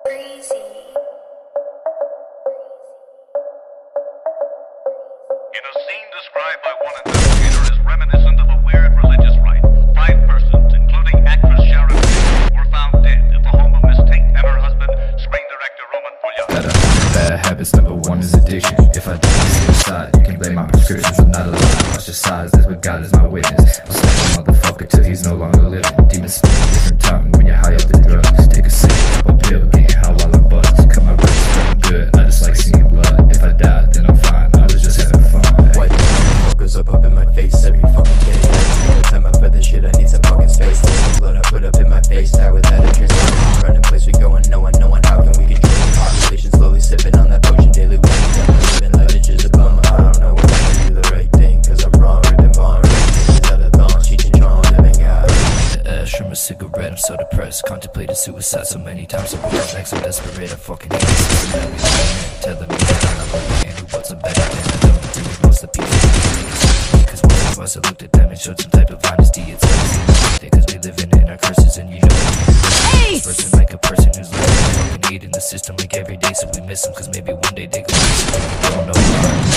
In a scene described by one investigator is reminiscent of a weird religious rite. 5 persons, including actress Sharon, were found dead at the home of Miss Tate and her husband, screen director Roman Polyana. Bad habits, number 1 is addiction. If I die, suicide, you can blame my prescriptions. I'm not alive, ostracized, that's what God is my witness. I'll slap a motherfucker till he's no longer living. Demons speak a different tongue when you're high off the drugs. Take a sip, pop a pill, getting high while I'm buzzed. Cut my wrist, feeling good, I just like seeing blood. If I die, then I'm fine, I was just having fun. White fuckers up in my face every fucking day. Every time I for this shit, I need some fucking space. The blood I put up in my face, die without a trace. Running place we going, no one, how can we control the population? Slowly sipping on that potion daily. Living life is just a bum. I don't know when I do the right thing, cause I'm wrong, ripping bond, ripping out of thong, cheating, Tron, living out. The ash from a cigarette, I'm so depressed. Contemplated suicide so many times, so next I'm desperate. I fucking hate this system that we live in, telling me that I'm not a man who wants a better than I don't agree with most of the people. Cause once or twice I looked at them and showed some type of honesty. It's easy, cause we living in our curses, and you know a person like a person who's living fucking hate in the system like every day, so we miss them, cause maybe one day they go. I don't know.